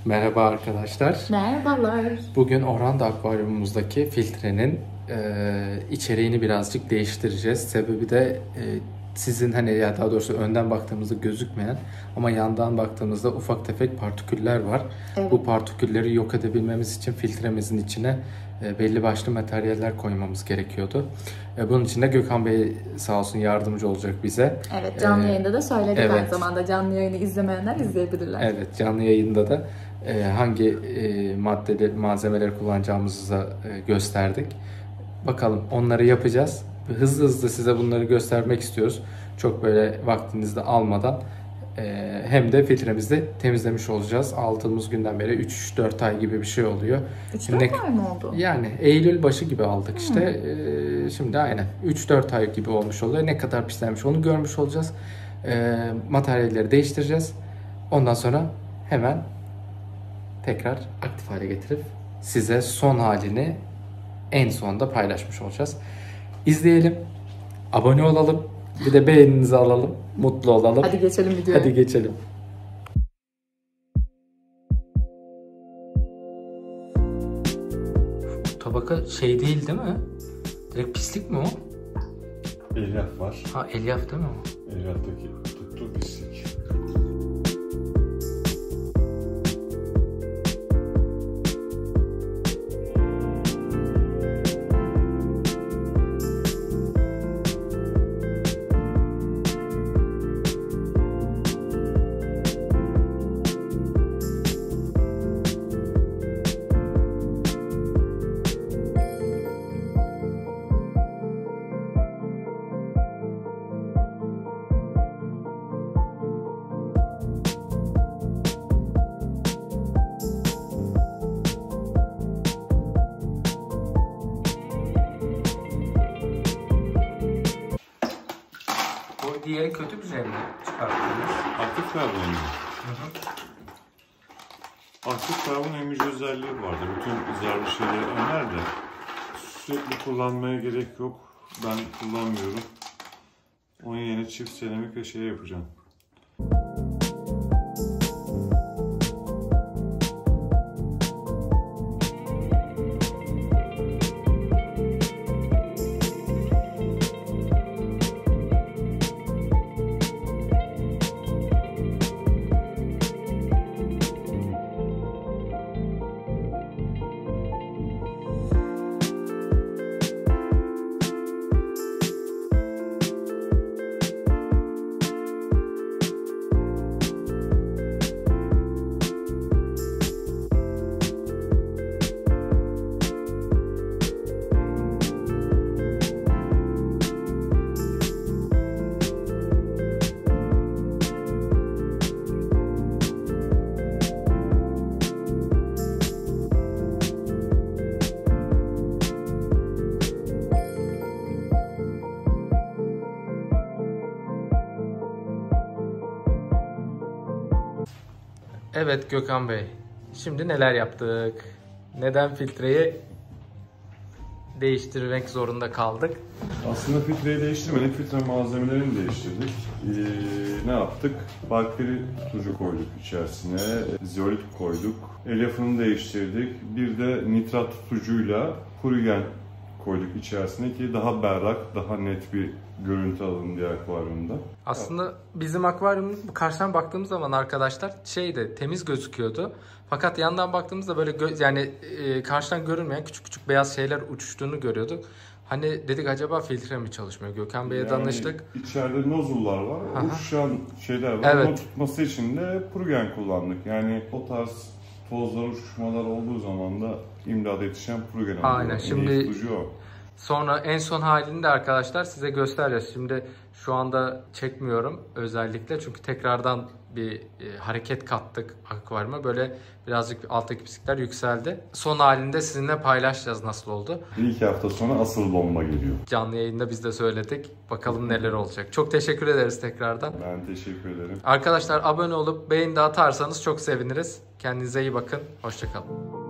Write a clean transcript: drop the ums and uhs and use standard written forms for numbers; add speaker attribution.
Speaker 1: Merhaba arkadaşlar.
Speaker 2: Merhabalar.
Speaker 1: Bugün Oranda akvaryumumuzdaki filtrenin içeriğini birazcık değiştireceğiz. Sebebi de sizin ya daha doğrusu önden baktığımızda gözükmeyen ama yandan baktığımızda ufak tefek partiküller var.
Speaker 2: Evet.
Speaker 1: Bu partikülleri yok edebilmemiz için filtremizin içine belli başlı materyaller koymamız gerekiyordu. Bunun için de Gökhan Bey sağ olsun yardımcı olacak bize.
Speaker 2: Evet, canlı yayında da söyledik,
Speaker 1: evet.
Speaker 2: Aynı zamanda canlı yayını izlemeyenler izleyebilirler.
Speaker 1: Evet, canlı yayında da hangi malzemeleri kullanacağımızı da gösterdik. Bakalım onları yapacağız. Hızlı hızlı size bunları göstermek istiyoruz. Çok böyle vaktinizi de almadan hem de filtremizi temizlemiş olacağız. Aldığımız günden beri 3-4 ay gibi bir şey oluyor.
Speaker 2: 3-4 ay mı oldu?
Speaker 1: Yani Eylül başı gibi aldık işte. Şimdi aynen 3-4 ay gibi olmuş oluyor. Ne kadar pislenmiş onu görmüş olacağız. Materyalleri değiştireceğiz. Ondan sonra hemen tekrar aktif hale getirip size son halini en sonunda paylaşmış olacağız. İzleyelim, abone olalım, bir de beğeninizi alalım, mutlu olalım.
Speaker 2: Hadi geçelim videoya.
Speaker 1: Hadi geçelim. Bu tabaka şey değil mi? Direkt pislik mi o?
Speaker 3: Elyaf var.
Speaker 1: Ha, elyaf değil mi o?
Speaker 3: Elyaftaki tuttu pislik.
Speaker 1: Diğeri kötü bir şey mi çıkarttınız?
Speaker 3: Aktif karbon emici. Aktif karbon emici özelliği vardır. Bütün zararlı şeyleri öner de sürekli kullanmaya gerek yok. Ben kullanmıyorum. Onun yerine çift seramik ve şey yapacağım.
Speaker 1: Evet Gökhan Bey, şimdi neler yaptık? Neden filtreyi değiştirmek zorunda kaldık?
Speaker 3: Aslında filtreyi değiştirmedik, filtre malzemelerini değiştirdik. Ne yaptık? Bakteri tutucu koyduk içerisine, zeolit koyduk, elyafını değiştirdik. Bir de nitrat tutucuyla purigen koyduk içerisine ki daha berrak, daha net bir görüntü alın diye akvaryumda.
Speaker 1: Aslında bizim akvaryum karşıdan baktığımız zaman arkadaşlar temiz gözüküyordu. Fakat yandan baktığımızda böyle karşıdan görünmeyen küçük küçük beyaz şeyler uçuştuğunu görüyorduk. Hani dedik acaba filtre mi çalışmıyor? Gökhan Bey'e danıştık.
Speaker 3: İçeride nozullar var, uçuşan şeyler var.
Speaker 1: Evet.
Speaker 3: Onu tutması için de purigen kullandık. Yani o tarz tozlar, uçuşmalar olduğu zaman da imdada yetişen purigen oluyor.
Speaker 1: Aynen. Şimdi sonra en son halini de arkadaşlar size göstereceğiz. Şimdi şu anda çekmiyorum özellikle çünkü tekrardan bir hareket kattık akvaryuma. Böyle birazcık alttaki pislikler yükseldi. Son halinde sizinle paylaşacağız nasıl oldu.
Speaker 3: Bir iki hafta sonra asıl bomba geliyor.
Speaker 1: Canlı yayında biz de söyledik. Bakalım neler olacak. Çok teşekkür ederiz tekrardan.
Speaker 3: Ben teşekkür ederim.
Speaker 1: Arkadaşlar abone olup beğeni de atarsanız çok seviniriz. Kendinize iyi bakın. Hoşça kalın.